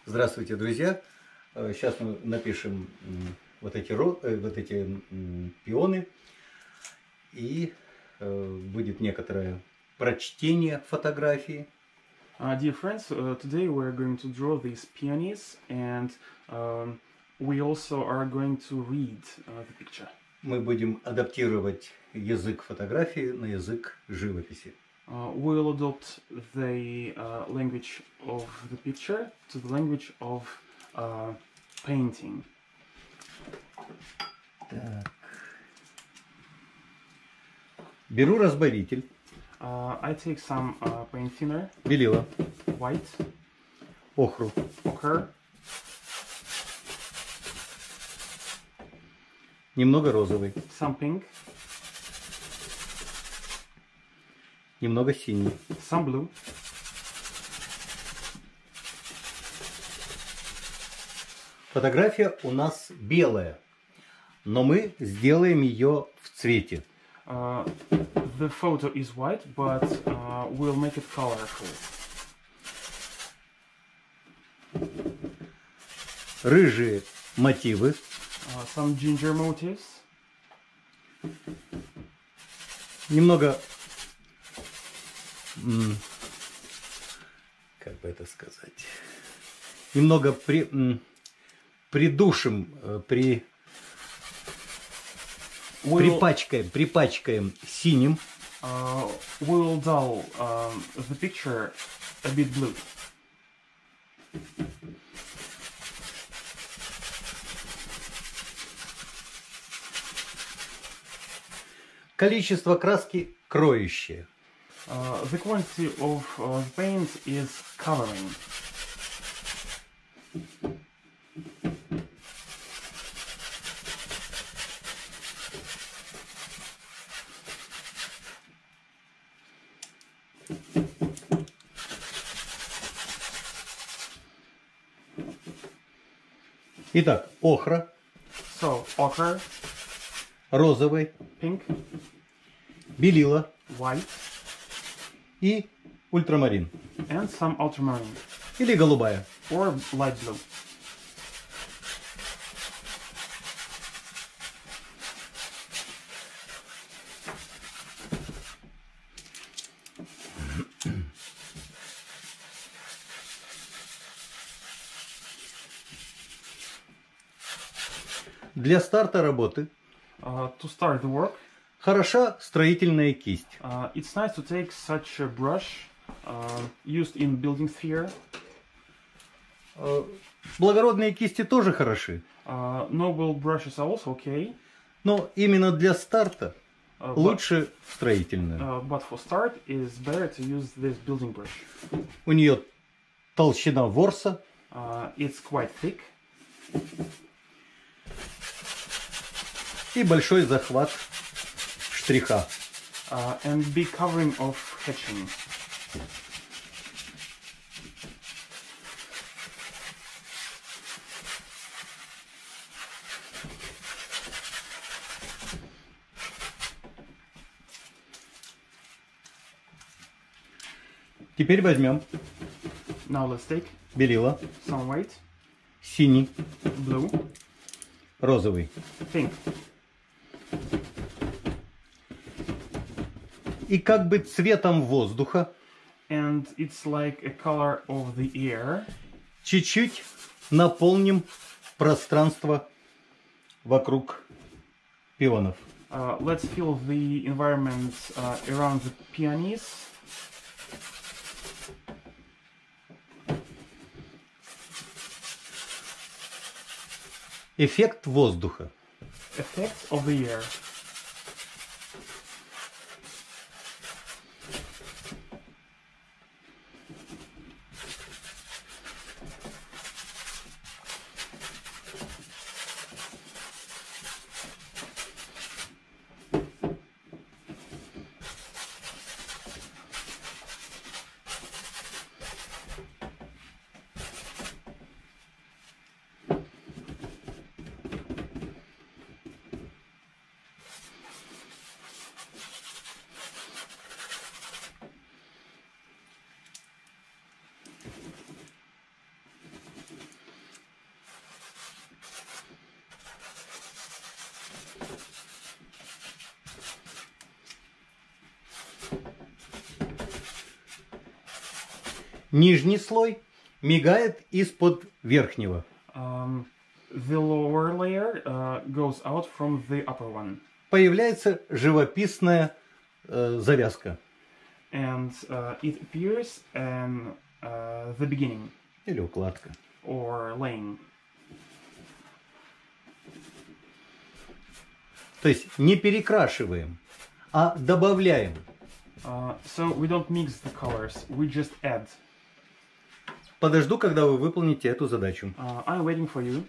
Здравствуйте, друзья! Сейчас мы напишем вот эти пионы, и будет некоторое прочтение фотографии. Dear friends, today we're going to draw these peonies, and we also are going to read the picture. Мы будем адаптировать язык фотографии на язык живописи. We'll adopt the language of the picture to the language of painting. Так. Беру разбавитель. I take some paint thinner, Белила. white, Охру. ochre, Немного розовый. some pink, Немного синий. some blue, Фотография у нас белая, но мы сделаем ее в цвете. The photo is white, but we'll make it colorful. Рыжие мотивы. Some ginger motifs, Немного, как бы это сказать, немного придушим, припачкаем синим. we'll dull the picture a bit blue. Количество краски кроющее. The quantity of the paint is covering. Итак, охра, So, ochre, розовый, pink, белила white, и ультрамарин. and some ultramarine, Или голубая. or light blue. Для старта работы To start the work, хороша строительная кисть. it's nice to take such a brush used in building sphere. Благородные кисти тоже хороши. Noble brushes are also okay, Но именно для старта лучше строительная. but for start, it's better to use this building brush. У нее толщина ворса, It's quite thick, и большой захват штриха. and big covering of hatching. Теперь возьмем Now let's take белила, some white, синий, blue, розовый. pink, И как бы цветом воздуха and it's like a color of the air. чуть-чуть наполним пространство вокруг пионов. Let's fill the environment around the peonies. Эффект воздуха. Effects of the air. нижний слой мигает из-под верхнего. The lower layer goes out from the upper one. Появляется живописная завязка. And it appears in the beginning. Или укладка. Or laying. То есть не перекрашиваем, а добавляем. So we don't mix the colors, we just add. Подожду, когда вы выполните эту задачу. I'm waiting for you.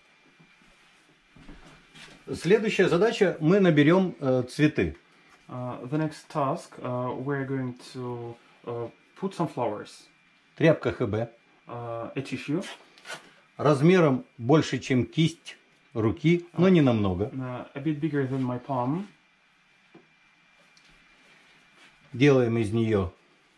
Следующая задача, мы наберем цветы. The next task, we're going to put some flowers. Тряпка ХБ. A tissue. Размером больше, чем кисть руки, но не намного. A bit bigger than my palm. Делаем из нее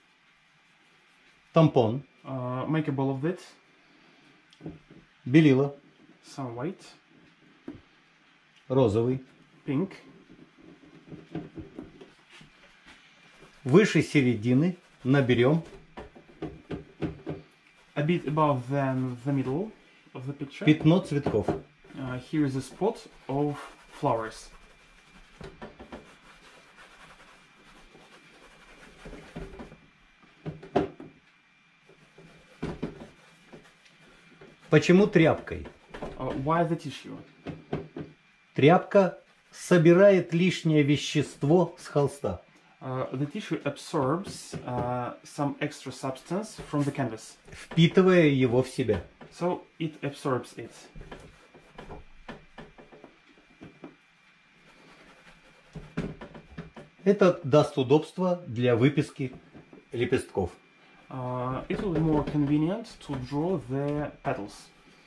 тампон. Make a ball of it. Белила. Some white. Розовый. Pink. Выше середины наберем A bit above than the middle of the picture. пятно цветков. Here is a spot of flowers. Почему тряпкой? Why the tissue? Тряпка собирает лишнее вещество с холста. The tissue absorbs some extra substance from the canvas. Впитывая его в себя. So it absorbs it. Это даст удобство для выписки лепестков. It will be more convenient to draw the petals.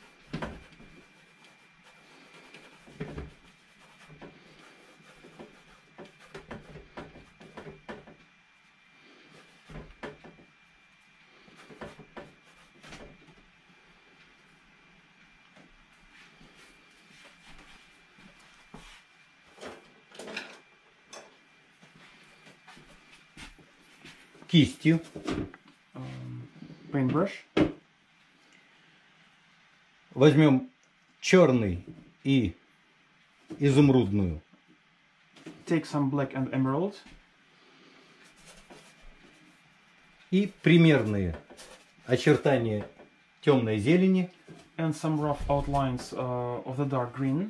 Кистью Paintbrush. возьмем черный и изумрудную. Take some black and emerald. И примерные очертания темной зелени. And some rough outlines of the dark green.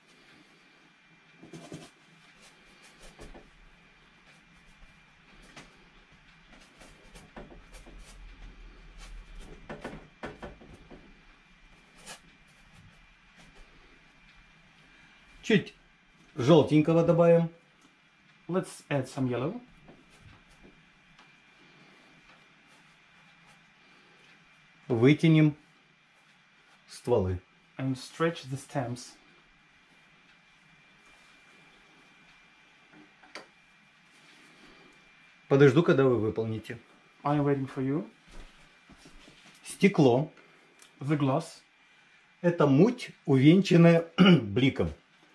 Чуть желтенького добавим. Let's add some yellow. Вытянем стволы. And stretch the stems. Подожду, когда вы выполните. I'm waiting for you. Стекло. The glass. Это муть, увенчанная бликом.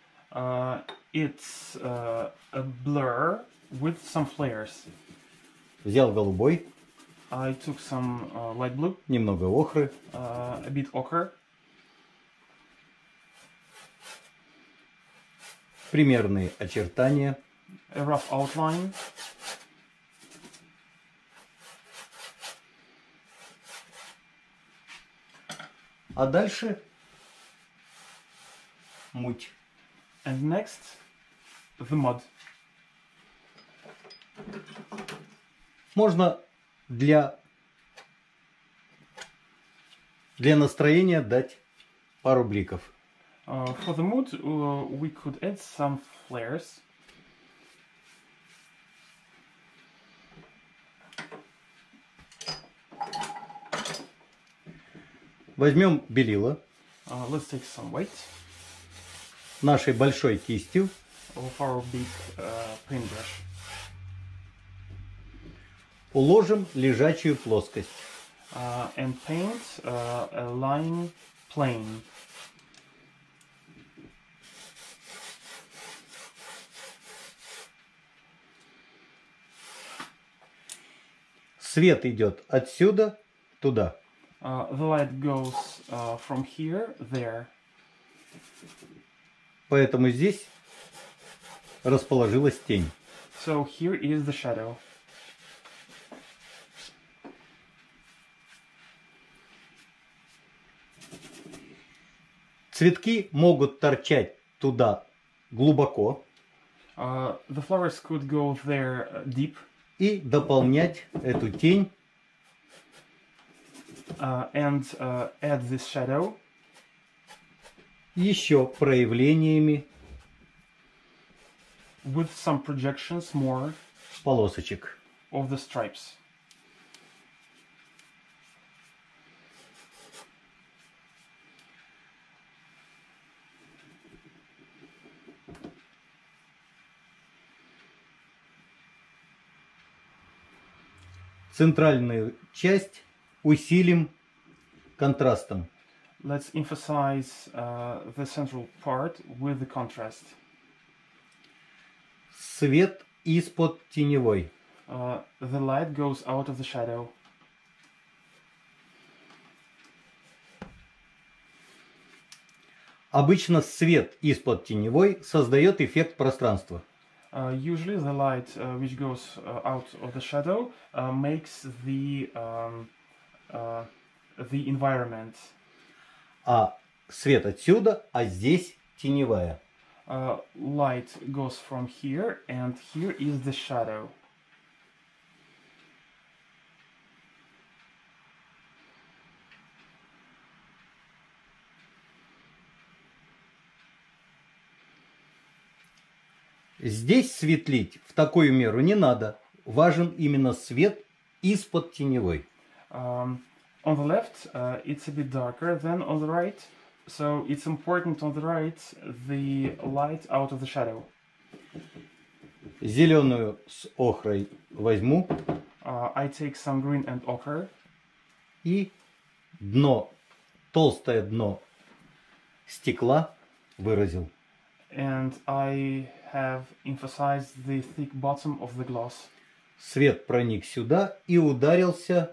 It's a blur with some flares. Взял голубой, I took some light blue, немного охры, a bit ochre, примерные очертания. a rough outline, А дальше муть. and next the mud. Можно для настроения дать пару бликов. For the mood, we could add some flares. Возьмем белила Let's take some white нашей большой кистью. of our big paintbrush. Уложим лежачую плоскость. And paint a line plane. Свет идет отсюда туда. The light goes from here, there. Поэтому здесь расположилась тень. So here is the shadow. Цветки могут торчать туда глубоко The flowers could go there deep и дополнять эту тень and add this shadow еще проявлениями with some projections more полосочек. of the stripes. Центральную часть усилим контрастом. Let's emphasize the central part with the contrast. Свет из-под теневой. The light goes out of the shadow. Обычно свет из-под теневой создает эффект пространства. Usually the light which goes out of the shadow makes the environment. А свет отсюда, а здесь теневая. Light goes from here, and here is the shadow. Здесь светлить в такую меру не надо. Важен именно свет из-под теневой. On the left, it's a bit darker than on the right, so it's important on the right the light out of the shadow. Зеленую с охрой возьму I take some green and ochre, и дно, толстое дно стекла выразил. and I have emphasized the thick bottom of the glass. Свет проник сюда и ударился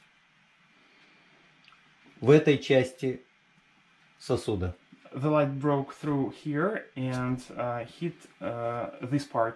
в этой части сосуда. The light broke through here and hit this part.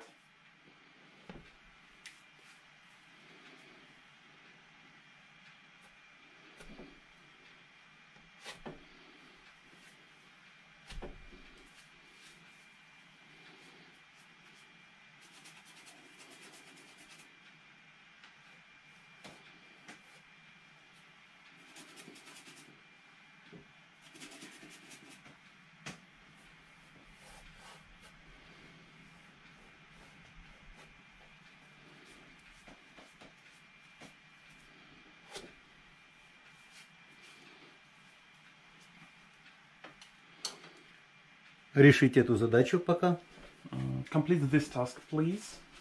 Решить эту задачу пока. Complete this task, please.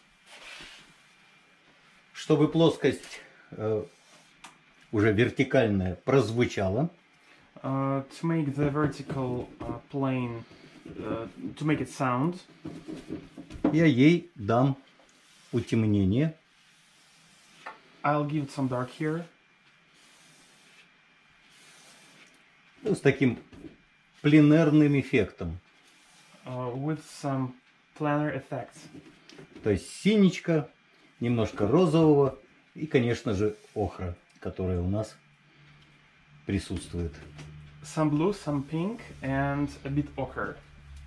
Чтобы плоскость уже вертикальная прозвучала, To make the vertical plane, to make it sound, я ей дам утемнение. I'll give it some dark here. С таким пленерным эффектом. With some planar effects. То есть синичка, немножко розового и, конечно же, охра, которая у нас присутствует. Some blue, some pink, and a bit ochre.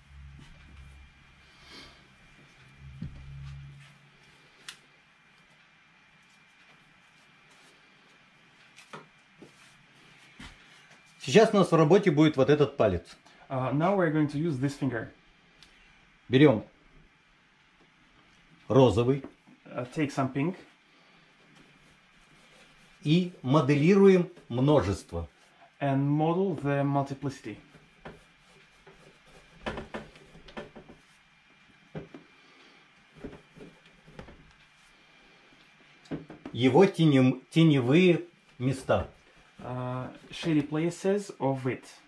Сейчас у нас в работе будет вот этот палец. Now we're going to use this finger. Берем розовый Take some pink и моделируем множество. and model the multiplicity. Его теневые места. Shady places of it.